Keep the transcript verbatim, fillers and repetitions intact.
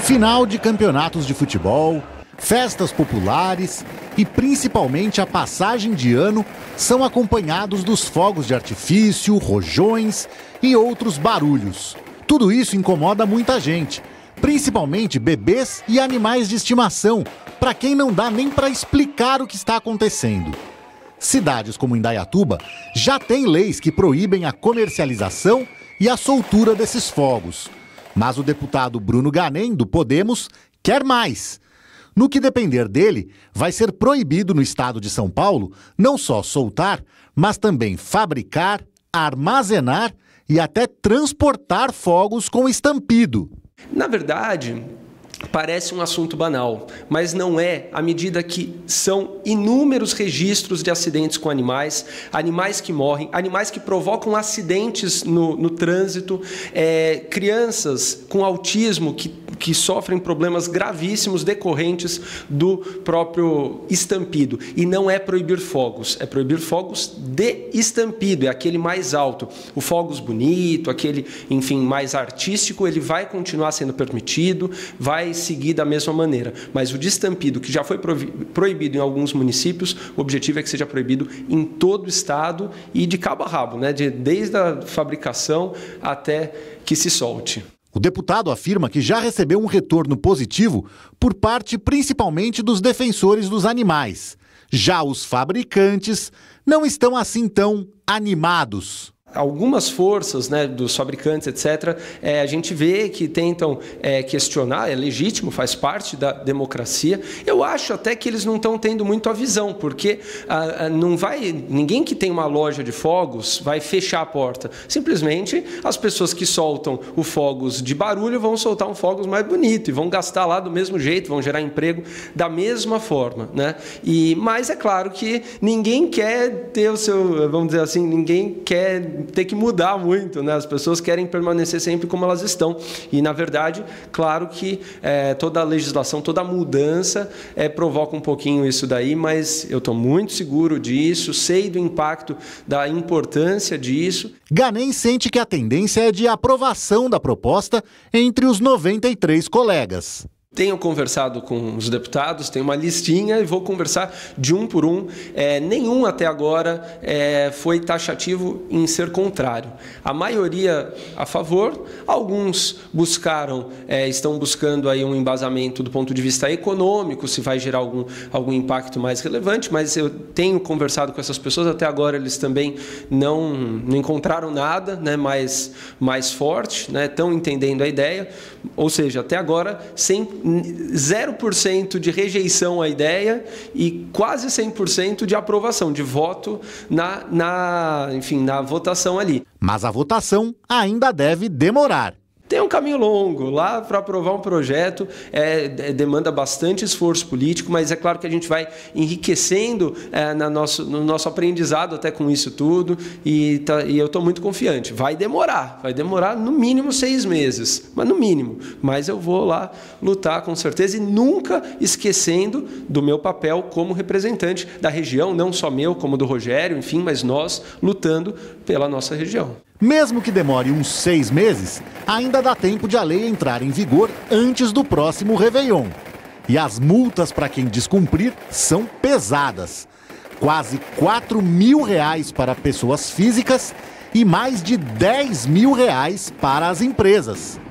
Final de campeonatos de futebol, festas populares e principalmente a passagem de ano são acompanhados dos fogos de artifício, rojões e outros barulhos. Tudo isso incomoda muita gente, principalmente bebês e animais de estimação, para quem não dá nem para explicar o que está acontecendo. Cidades como Indaiatuba já têm leis que proíbem a comercialização e a soltura desses fogos. Mas o deputado Bruno Ganem, do Podemos, quer mais. No que depender dele, vai ser proibido no estado de São Paulo não só soltar, mas também fabricar, armazenar e até transportar fogos com estampido. Na verdade, parece um assunto banal, mas não é, à medida que são inúmeros registros de acidentes com animais, animais que morrem, animais que provocam acidentes no, no trânsito, é, crianças com autismo que, que sofrem problemas gravíssimos decorrentes do próprio estampido. E não é proibir fogos, é proibir fogos de estampido, é aquele mais alto. O fogos bonito, aquele, enfim, mais artístico, ele vai continuar sendo permitido, vai seguir da mesma maneira, mas o de estampido, que já foi proibido em alguns municípios, o objetivo é que seja proibido em todo o estado e de cabo a rabo, né? de, desde a fabricação até que se solte. O deputado afirma que já recebeu um retorno positivo por parte principalmente dos defensores dos animais. Já os fabricantes não estão assim tão animados. Algumas forças, né, dos fabricantes, etcétera, é, a gente vê que tentam é, questionar, é legítimo, faz parte da democracia. Eu acho até que eles não estão tendo muito a visão, porque ah, ah, não vai, ninguém que tem uma loja de fogos vai fechar a porta. Simplesmente as pessoas que soltam o fogos de barulho vão soltar um fogos mais bonito e vão gastar lá do mesmo jeito, vão gerar emprego da mesma forma, né? E, mas é claro que ninguém quer ter o seu, vamos dizer assim, ninguém quer ter que mudar muito, né? As pessoas querem permanecer sempre como elas estão. E, na verdade, claro que é, toda a legislação, toda a mudança é, provoca um pouquinho isso daí, mas eu estou muito seguro disso, sei do impacto, da importância disso. Ganem sente que a tendência é de aprovação da proposta entre os noventa e três colegas. Tenho conversado com os deputados, tenho uma listinha e vou conversar de um por um. É, nenhum até agora é, foi taxativo em ser contrário. A maioria a favor, alguns buscaram, é, estão buscando aí um embasamento do ponto de vista econômico, se vai gerar algum, algum impacto mais relevante, mas eu tenho conversado com essas pessoas, até agora eles também não, não encontraram nada, né, mais, mais forte, né, estão entendendo a ideia, ou seja, até agora sem zero por cento de rejeição à ideia e quase cem por cento de aprovação, de voto na, na, enfim, na votação ali. Mas a votação ainda deve demorar. Tem um caminho longo. Lá, para aprovar um projeto, é, demanda bastante esforço político, mas é claro que a gente vai enriquecendo é, na nosso, no nosso aprendizado até com isso tudo, e, tá, e eu estou muito confiante. Vai demorar, vai demorar no mínimo seis meses, mas no mínimo. Mas eu vou lá lutar com certeza e nunca esquecendo do meu papel como representante da região, não só meu, como do Rogério, enfim, mas nós lutando pela nossa região. Mesmo que demore uns seis meses, ainda dá tempo de a lei entrar em vigor antes do próximo Réveillon. E as multas para quem descumprir são pesadas. Quase quatro mil reais para pessoas físicas e mais de dez mil reais para as empresas.